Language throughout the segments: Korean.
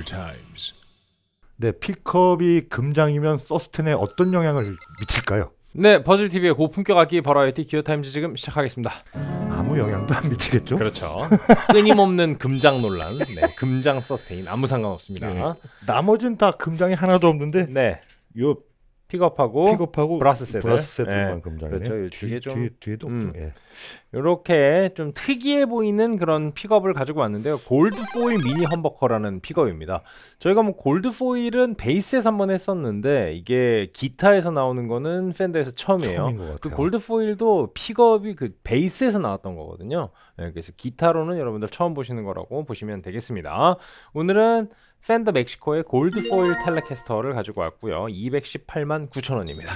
times. 네, 픽업이 금장이면 서스텐에 어떤 영향을 미칠까요? 네, 버즐TV의 고품격 악기 버라이어티 기어타임즈 지금 시작하겠습니다. 아무 영향도 안 미치겠죠? 그렇죠. 끊임없는 금장 논란. 네, 금장 서스테인 아무 상관없습니다. 네. 나머지는 다 금장이 하나도 없는데 네, 요 픽업하고 브라스 세들. 네. 금장이네. 그렇죠. 이게 좀 뒤에도 없죠. 예. 이렇게 좀 특이해 보이는 그런 픽업을 가지고 왔는데요. 골드 포일 미니 험버커라는 픽업입니다. 저희가 뭐 골드 포일은 베이스에서 한번 했었는데 이게 기타에서 나오는 거는 팬더에서 처음이에요. 그 골드 포일도 픽업이 그 베이스에서 나왔던 거거든요. 네, 그래서 기타로는 여러분들 처음 보시는 거라고 보시면 되겠습니다. 오늘은 팬더 멕시코의 골드 포일 텔레캐스터를 가지고 왔고요. 218만 9,000원입니다.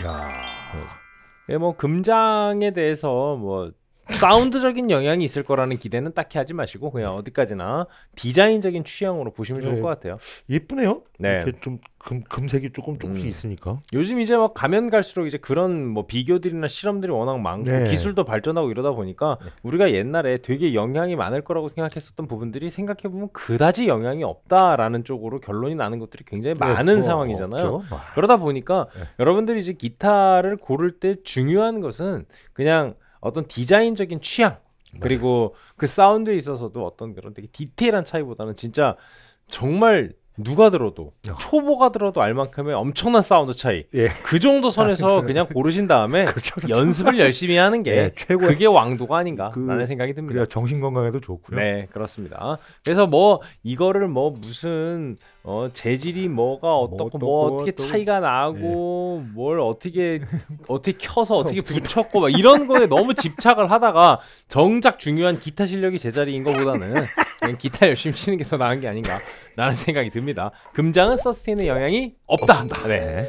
네, 뭐 금장에 대해서 뭐 사운드적인 영향이 있을 거라는 기대는 딱히 하지 마시고 그냥 어디까지나 디자인적인 취향으로 보시면 좋을 것 같아요. 예쁘네요. 네. 이렇게 좀 금색이 조금씩 있으니까. 요즘 이제 막 가면 갈수록 이제 그런 뭐 비교들이나 실험들이 워낙 많고 네. 기술도 발전하고 이러다 보니까 우리가 옛날에 되게 영향이 많을 거라고 생각했었던 부분들이 생각해 보면 그다지 영향이 없다라는 쪽으로 결론이 나는 것들이 굉장히 많은 상황이잖아요. 없죠. 그러다 보니까 여러분들이 이제 기타를 고를 때 중요한 것은 그냥 어떤 디자인적인 취향 그리고 그 사운드에 있어서도 어떤 그런 되게 디테일한 차이보다는 진짜 정말 누가 들어도 초보가 들어도 알 만큼의 엄청난 사운드 차이 그 정도 선에서 그냥 고르신 다음에 그렇죠. 연습을 열심히 하는 게 최고의 그게 왕도가 아닌가라는 생각이 듭니다. 그래야 정신 건강에도 좋고요. 네, 그렇습니다. 그래서 뭐 이거를 뭐 무슨 재질이 뭐가 어떻고 뭐 어떻게 차이가 나고 뭘 어떻게 켜서 어떻게 붙였고 막 이런 거에 너무 집착을 하다가 정작 중요한 기타 실력이 제자리인 것보다는 그냥 기타 열심히 치는 게 더 나은 게 아닌가라는 생각이 듭니다. 금장은 서스테인의 영향이 없다. 네.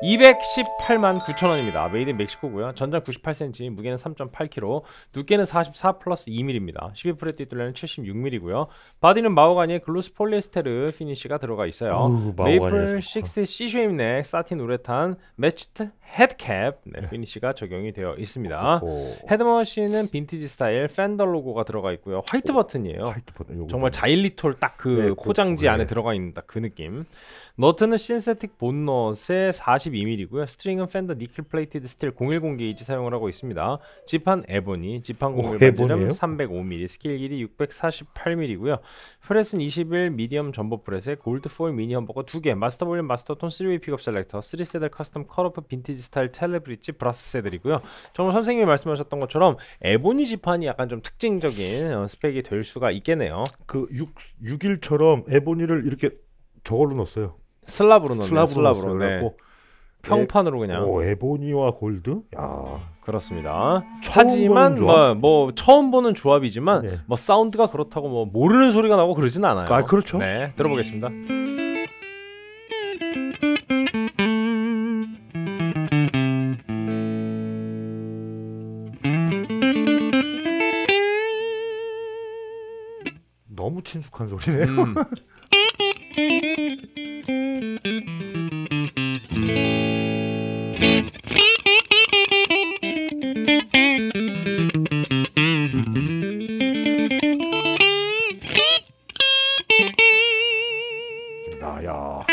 218만 9,000원입니다. 메이드 인 멕시코고요. 전장 98cm, 무게는 3.8kg, 두께는 44 플러스 2mm입니다. 12프렛 뒷둘레는 76mm고요. 바디는 마호가니의 글로스 폴리에스테르 피니쉬가 들어가 있어요. 메이플 6 C-쉐입 넥, 사틴 우레탄, 매치트 헤드캡 피니쉬가 적용이 되어 있습니다. 헤드머신은 빈티지 스타일 팬더 로고가 들어가 있고요. 화이트 버튼이에요. 정말 자일리톨 딱 그 포장지 안에 들어가 있는 딱 그 느낌. 너트는 신세틱 본넛의 42mm고요. 스트링은 팬더 니켈 플레이티드 스틸 010 게이지 사용을 하고 있습니다. 지판 에보니, 지판 공률 반지름 305mm, 스케일 길이 648mm고요. 프렛은 21 미디엄 점보 프렛에 골드 포일 미니 험버거 2개, 마스터 볼륨 마스터 톤 3웨이 픽업 셀렉터, 3세들 커스텀 컷오프 빈티지 스타일 텔레브릿지 브라스 세들이고요. 정말 선생님이 말씀하셨던 것처럼 에보니 지판이 약간 좀 특징적인 스펙이 될 수가 있겠네요. 그 6일처럼 에보니를 이렇게 저걸로 넣었어요. 슬랍으로 넣었네요. 슬랍으로. 네. 평판으로 그냥. 에보니와 골드? 야. 그렇습니다. 하지만 뭐 처음 보는 조합이지만 뭐 사운드가 그렇다고 뭐 모르는 소리가 나고 그러진 않아요. 아, 그렇죠. 네, 들어보겠습니다. 너무 친숙한 소리네요. 야.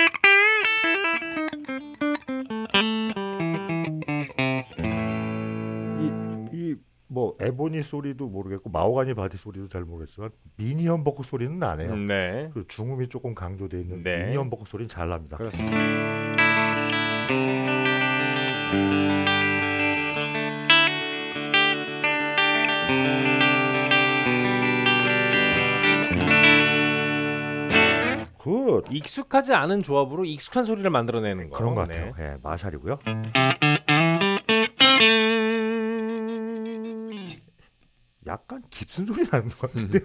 이 뭐 에보니 소리도 모르겠고 마호가니 바디 소리도 잘 모르겠지만 미니 험버커 소리는 나네요. 네. 그 중음이 조금 강조되어 있는 미니 험버커 소리는 잘 납니다. 그렇습니다. 굿. 익숙하지 않은 조합으로 익숙한 소리를 만들어내는 거. 그런 것 같아요. 네, 마샬이고요. 약간 깁슨 소리 나는 것 같은데.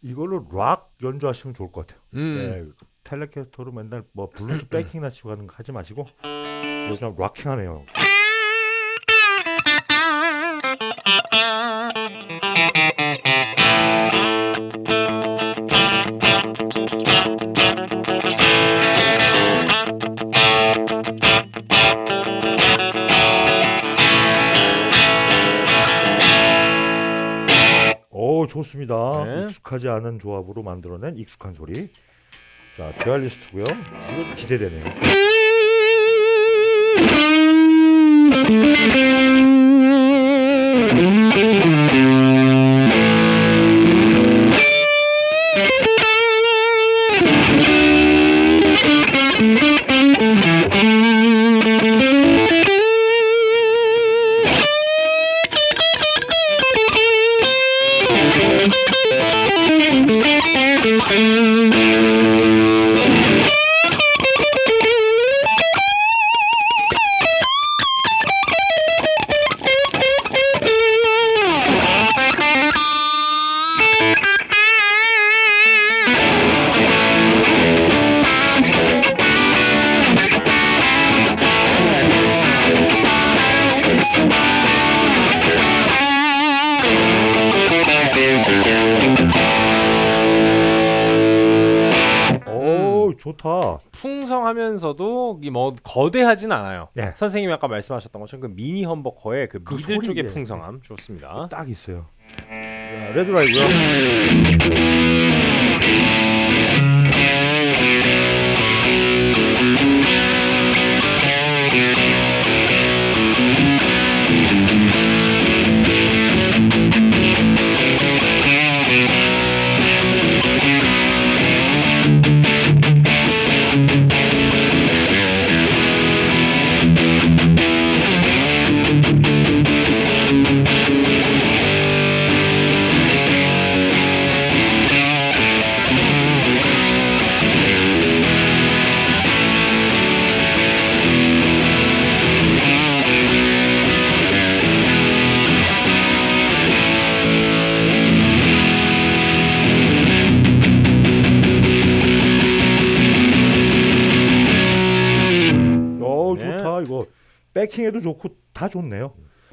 이걸로 락 연주하시면 좋을 것 같아요. 음. 네, 텔레캐스터로 맨날 뭐 블루스 백킹이나 치고 하는 거 하지 마시고 요즘 락킹하네요. 오, 좋습니다. 네. 익숙하지 않은 조합으로 만들어낸 익숙한 소리. 자, 듀얼리스트고요. 이거 기대되네요. 좋다. 풍성하면서도 뭐 거대하진 않아요. 네. 선생님이 아까 말씀하셨던 것처럼 그 미니 험버커의 그 미들 소리, 쪽의 예. 풍성함 좋습니다. 딱 있어요. 자, 레드라이고요. 좋다. 이거 백킹에도 좋고 다 좋네요.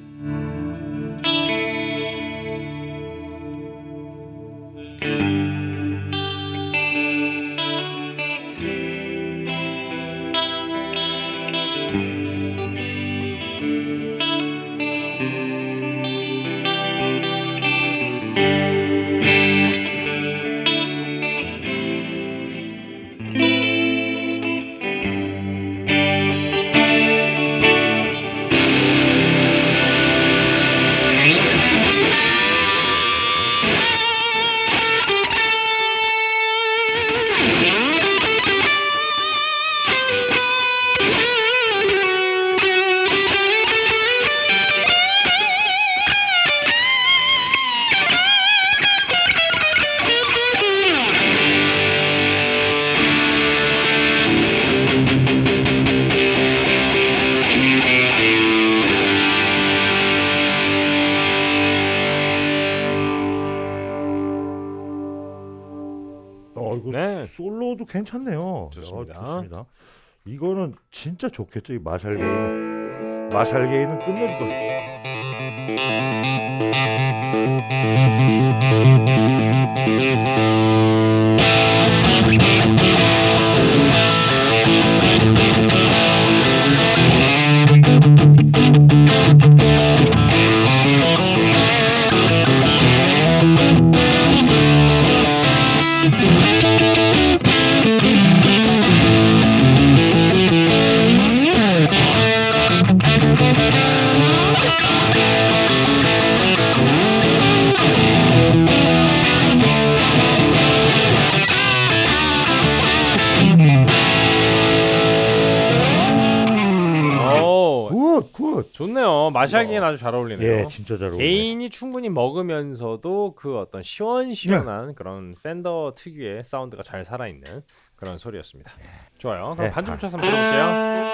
이거 네. 솔로도 괜찮네요. 좋습니다. 좋습니다. 이거는 진짜 좋겠죠. 이 마샬게이는 끝내줄 것 같아요. 굿. 좋네요. 마샬기는 아주 잘 어울리네요. 예, 진짜 잘 어울려요. 개인이 충분히 먹으면서도 그 어떤 시원시원한 그런 팬더 특유의 사운드가 잘 살아있는 그런 소리였습니다. 좋아요. 그럼 네. 반주 붙여서 한번 들어볼게요.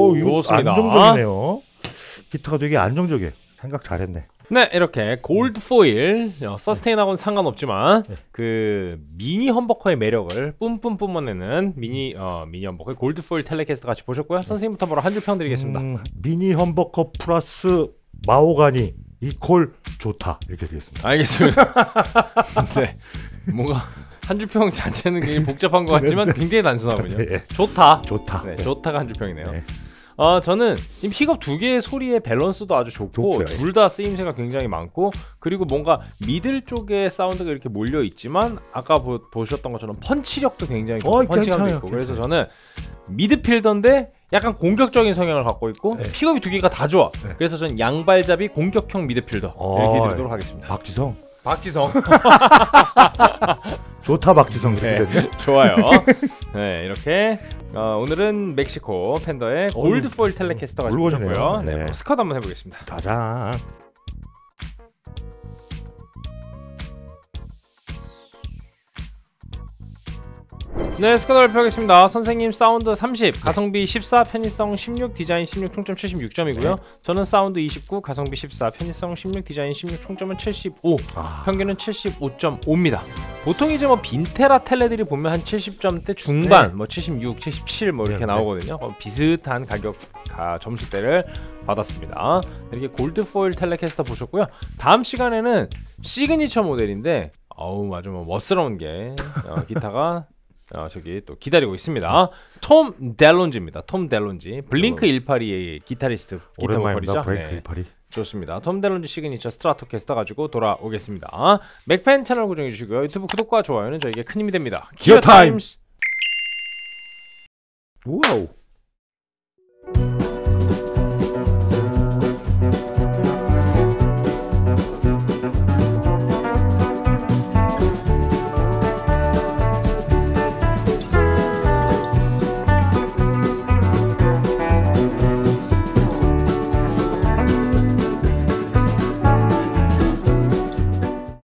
이거 좋습니다. 안정적이네요. 기타가 되게 안정적이에요. 생각 잘했네. 네, 이렇게 골드 포일 서스테인하고는 상관없지만 그 미니 험버커의 매력을 뿜뿜 뿜어내는 미니 험버커의 골드 포일 텔레캐스터 같이 보셨고요. 선생님부터 바로 한 줄 평 드리겠습니다. 미니 험버커 플러스 마호가니 이퀄 좋다 이렇게 되겠습니다. 알겠습니다. 네, 뭔가 한 줄 평 자체는 굉장히 복잡한 것 같지만 굉장히 단순하군요. 네. 좋다. 좋다. 네, 좋다가 한 줄 평이네요. 네. 저는 지금 픽업 두 개의 소리의 밸런스도 아주 좋고 좋고요. 둘 다 쓰임새가 굉장히 많고 그리고 뭔가 미들 쪽에 사운드가 이렇게 몰려 있지만 아까 보셨던 것처럼 펀치력도 굉장히 좋고 펀치감도 괜찮아요. 있고 그래서 저는 미드필더인데 약간 공격적인 성향을 갖고 있고 네. 픽업이 두 개가 다 좋아. 네. 그래서 저는 양발잡이 공격형 미드필더 이렇게 드리도록 하겠습니다. 박지성 박지성 좋다 박지성 네, 좋아요. 네, 이렇게 오늘은 멕시코 팬더의 골드 포일 텔레캐스터가 물건이네요. 보셨고요. 네, 네. 스컷 한번 해보겠습니다. 짜잔. 네, 스컷 발표하겠습니다. 선생님 사운드 30, 가성비 14, 편의성 16, 디자인 16, 총점 76점이고요. 저는 사운드 29, 가성비 14, 편의성 16, 디자인 16, 총점은 75, 평균은 75.5입니다. 보통 이제 뭐 빈테라 텔레들이 보면 한 70점대 중반, 뭐 76, 77 뭐 이렇게 나오거든요. 비슷한 가격 점수대를 받았습니다. 이렇게 골드 포일 텔레캐스터 보셨고요. 다음 시간에는 시그니처 모델인데 아주 뭐 멋스러운 게 기타가 저기 또 기다리고 있습니다. 톰 델론지입니다. 톰 델론지 블링크 182의 기타리스트 기타 오랜만입니다. 보컬이죠. 브레이크 네. 182. 좋습니다. 톰 델론지 시그니처 스트라토캐스터 가지고 돌아오겠습니다. 맥팬 채널 고정해 주시고요. 유튜브 구독과 좋아요는 저에게 큰 힘이 됩니다. 기어 타임스. 와우.